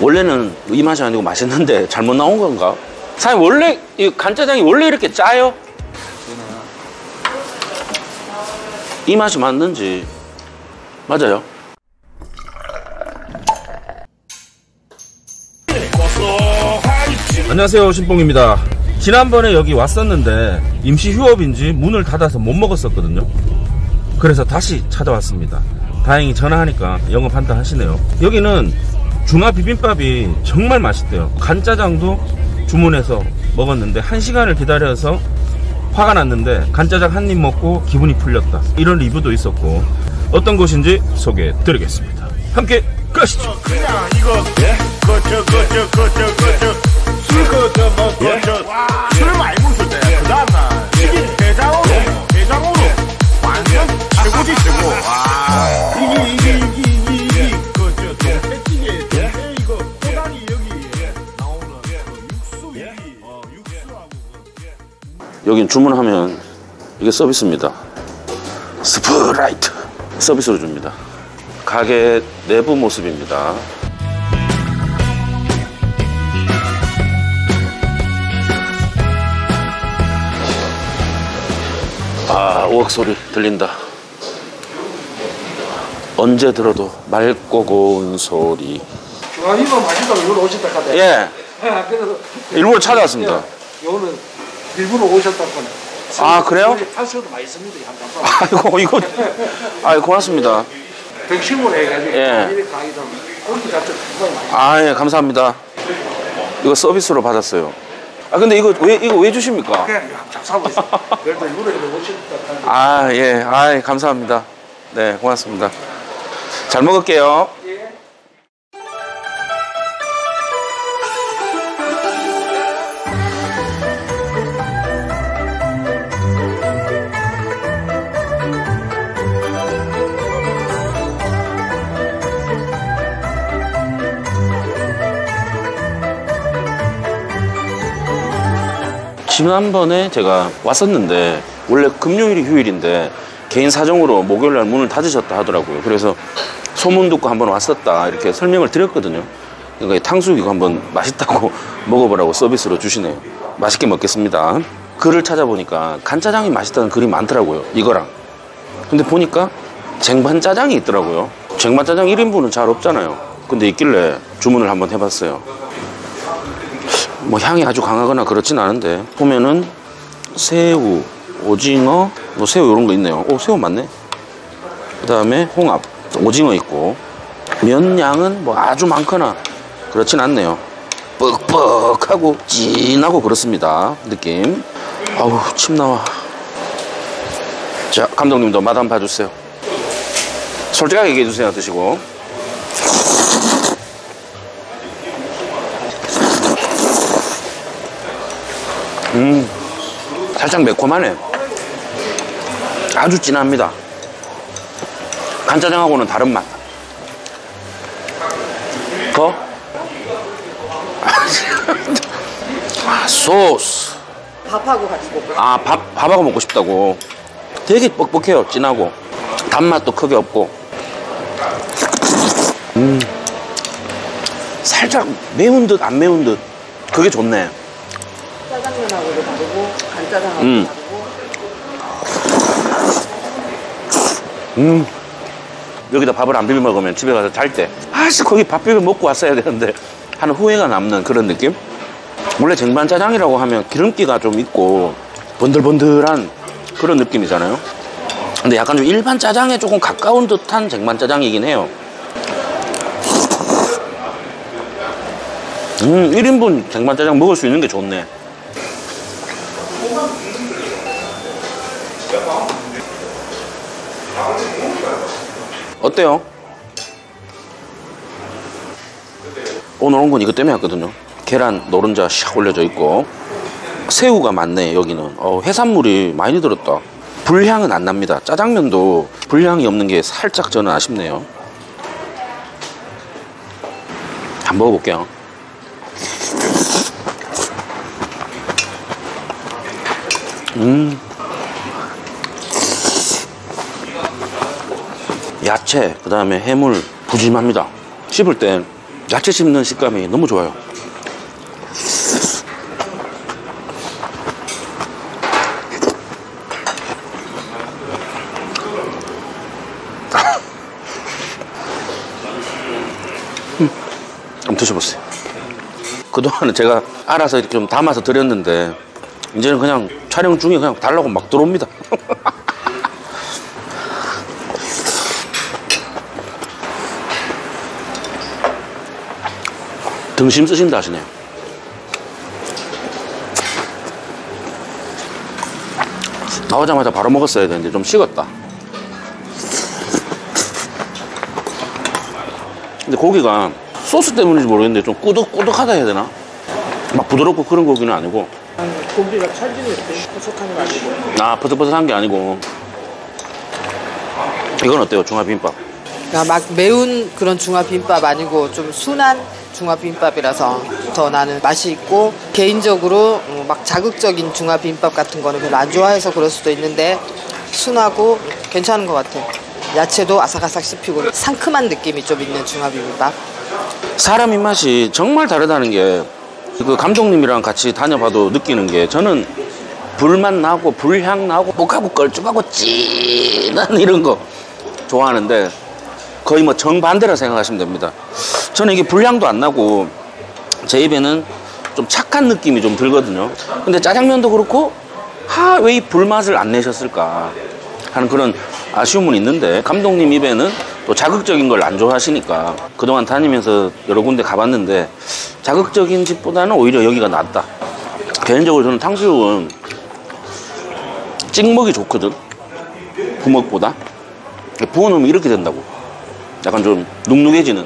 원래는 이 맛이 아니고 맛있는데 잘못 나온 건가? 사장님 원래 이 간짜장이 원래 이렇게 짜요? 이 맛이 맞는지. 맞아요? 안녕하세요, 신봉입니다. 지난번에 여기 왔었는데 임시 휴업인지 문을 닫아서 못 먹었었거든요. 그래서 다시 찾아왔습니다. 다행히 전화하니까 영업한다 하시네요. 여기는 중화 비빔밥이 정말 맛있대요. 간짜장도 주문해서 먹었는데 1시간을 기다려서 화가 났는데 간짜장 한 입 먹고 기분이 풀렸다, 이런 리뷰도 있었고, 어떤 곳인지 소개해 드리겠습니다. 함께 가시죠. 그냥 이거 술 많이 먹을 때 그 다음날 대장으로 완전 최고지 최고. 와 이게 동태찌개 이거 꼬다리 여기 나오는 육수 육수하고. 여긴 주문하면 이게 서비스입니다. 스프라이트 서비스로 줍니다. 가게 내부 모습입니다. 아, 우악 소리 들린다. 언제 들어도 맑고 고운 소리. 아, 이거 맛있다고 일부러 오셨다 카대. 예. 그래서 일부러 찾아왔습니다. 이거는 일부러 오셨다고. 아, 그래요? 팔수도 맛있습니다. 한번. 아이고, 이거. 아이, 고맙습니다. 등심으로 해가지고. 예. 이렇게 가기도 고기 자체 굉장히 맛있어요. 아, 예, 감사합니다. 이거 서비스로 받았어요. 아, 근데 이거 왜 주십니까? 그냥 잡사고 있어. 그래도 일부러 이렇게 오셨다 카대. 아, 예. 아, 감사합니다. 네, 고맙습니다. 잘 먹을게요. 예. 지난번에 제가 왔었는데 원래 금요일이 휴일인데 개인 사정으로 목요일날 문을 닫으셨다 하더라고요. 그래서 소문 듣고 한번 왔었다 이렇게 설명을 드렸거든요. 그러니까 탕수육 이거 한번 맛있다고 먹어보라고 서비스로 주시네요. 맛있게 먹겠습니다. 글을 찾아보니까 간짜장이 맛있다는 글이 많더라고요, 이거랑. 근데 보니까 쟁반짜장이 있더라고요. 쟁반짜장 1인분은 잘 없잖아요. 근데 있길래 주문을 한번 해봤어요. 뭐 향이 아주 강하거나 그렇진 않은데 보면은 새우, 오징어, 뭐 새우 이런 거 있네요. 오, 새우 맞네. 그 다음에 홍합, 오징어 있고, 면 양은 뭐 아주 많거나 그렇진 않네요. 뻑뻑하고 진하고 그렇습니다, 느낌. 아우, 침 나와. 자, 감독님도 맛 한번 봐주세요. 솔직하게 얘기해 주세요. 드시고. 살짝 매콤하네. 아주 진합니다. 간짜장하고는 다른 맛. 더? 아, 소스. 밥하고 같이 먹고. 아, 밥하고 먹고 싶다고. 되게 뻑뻑해요. 진하고. 단맛도 크게 없고. 살짝 매운 듯 안 매운 듯. 그게 좋네. 짜장면하고도 다르고 간짜장하고도 다르고. 여기다 밥을 안 비벼 먹으면 집에 가서 잘 때 아씨 거기 밥 비벼 먹고 왔어야 되는데 하는 후회가 남는 그런 느낌? 원래 쟁반짜장이라고 하면 기름기가 좀 있고 번들번들한 그런 느낌이잖아요. 근데 약간 좀 일반 짜장에 조금 가까운 듯한 쟁반짜장이긴 해요. 1인분 쟁반짜장 먹을 수 있는 게 좋네. 어때요? 오늘 온 건 이것 때문에 왔거든요. 계란 노른자 샥 올려져 있고 새우가 많네. 여기는 해산물이 많이 들었다. 불향은 안 납니다. 짜장면도 불향이 없는 게 살짝 저는 아쉽네요. 한번 먹어볼게요. 야채, 그 다음에 해물 부짐합니다. 씹을 때 야채 씹는 식감이 너무 좋아요. 한번 드셔보세요. 그동안은 제가 알아서 이렇게 좀 담아서 드렸는데 이제는 그냥 촬영 중에 그냥 달라고 막 들어옵니다. 등심 쓰신다 하시네요. 나오자마자 바로 먹었어야 되는데 좀 식었다. 근데 고기가 소스 때문인지 모르겠는데 좀 꾸덕꾸덕하다 해야 되나? 막 부드럽고 그런 고기는 아니고. 고기가 찰지게 포석한 거 아니고. 아, 버섯버섯한 게 아니고. 이건 어때요? 중화비빔밥. 그러니까 막 매운 그런 중화비빔밥 아니고 좀 순한 중화비빔밥이라서 더 나는 맛이 있고, 개인적으로 막 자극적인 중화비빔밥 같은 거는 별로 안 좋아해서 그럴 수도 있는데 순하고 괜찮은 것 같아. 야채도 아삭아삭 씹히고 상큼한 느낌이 좀 있는 중화비빔밥. 사람 입맛이 정말 다르다는 게 그 감독님이랑 같이 다녀봐도 느끼는 게, 저는 불맛 나고 불향 나고 목하고 걸쭉하고 진한 이런 거 좋아하는데 거의 뭐 정반대라 생각하시면 됩니다. 저는 이게 불향도 안 나고 제 입에는 좀 착한 느낌이 좀 들거든요. 근데 짜장면도 그렇고 왜 이 불맛을 안 내셨을까 하는 그런 아쉬움은 있는데, 감독님 입에는 또 자극적인 걸 안 좋아하시니까 그동안 다니면서 여러 군데 가봤는데 자극적인 집보다는 오히려 여기가 낫다. 개인적으로 저는 탕수육은 찍먹이 좋거든, 부먹보다. 부어놓으면 이렇게 된다고, 약간 좀 눅눅해지는.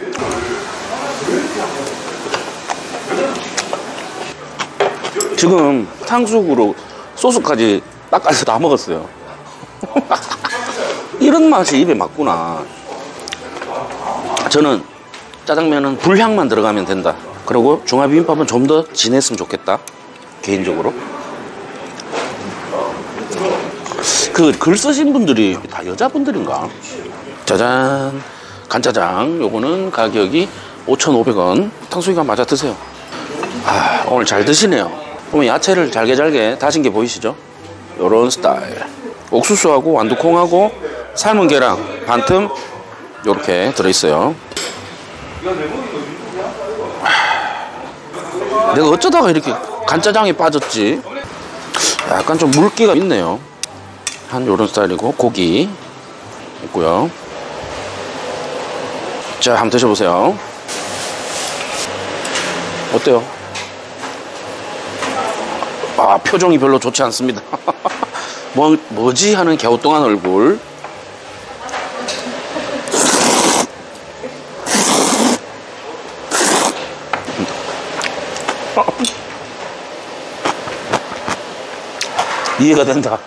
지금 탕수육으로 소스까지 닦아서 다 먹었어요. 이런 맛이 입에 맞구나. 저는 짜장면은 불향만 들어가면 된다. 그리고 중화비빔밥은 좀 더 진했으면 좋겠다, 개인적으로. 그 글 쓰신 분들이 다 여자분들인가? 짜잔, 간짜장. 요거는 가격이 5,500원. 탕수육이랑 맞아 드세요. 오늘 잘 드시네요. 보면 야채를 잘게 다진 게 보이시죠? 요런 스타일. 옥수수하고 완두콩하고 삶은 계란 반틈 요렇게 들어있어요. 내가 어쩌다가 이렇게 간짜장에 빠졌지? 약간 좀 물기가 있네요. 한 요런 스타일이고, 고기 있고요. 자, 한번 드셔보세요. 어때요? 표정이 별로 좋지 않습니다. 뭐지 하는 갸우뚱한 얼굴. 이해가 된다.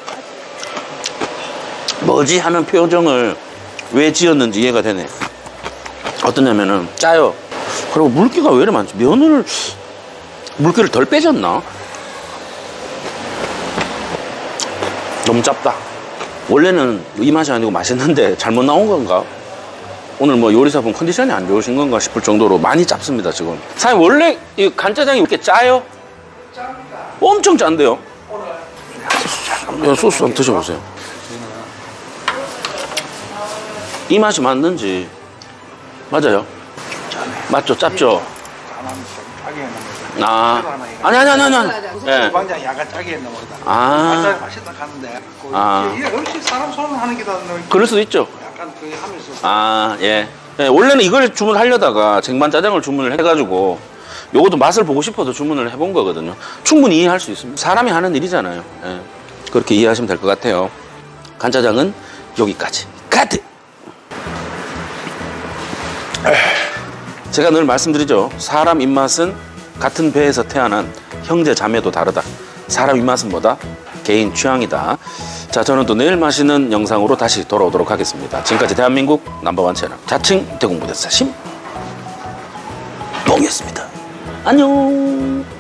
뭐지 하는 표정을 왜 지었는지 이해가 되네. 어떠냐면은 짜요. 그리고 물기가 왜 이렇게 많지? 물기를 덜 빼졌나? 너무 짭다. 원래는 이 맛이 아니고 맛있는데 잘못 나온 건가? 오늘 뭐 요리사분 컨디션이 안 좋으신 건가 싶을 정도로 많이 짭습니다, 지금. 사장님, 원래 이 간짜장이 이렇게 짜요? 엄청 짠데요? 소스 한번 드셔보세요. 이 맛이 맞는지. 맞아요? 맞죠? 짭죠? 아니. 예. 광장 약간 짜게 했나 보다. 맛있다 하는데. 이게 역시 사람 손을 하는 게 더. 그럴 수도 있죠. 약간 그 하면서. 예. 원래는 이걸 주문하려다가 쟁반 짜장을 주문을 해가지고 요것도 맛을 보고 싶어서 주문을 해본 거거든요. 충분히 이해할 수 있습니다. 사람이 하는 일이잖아요. 예. 그렇게 이해하시면 될 것 같아요. 간짜장은 여기까지. 카트! 제가 늘 말씀드리죠. 사람 입맛은 같은 배에서 태어난 형제 자매도 다르다. 사람 입맛은 뭐다? 개인 취향이다. 자, 저는 또 내일 맛있는 영상으로 다시 돌아오도록 하겠습니다. 지금까지 대한민국 넘버원 채널 자칭 대공부대사 심봉이었습니다. 안녕.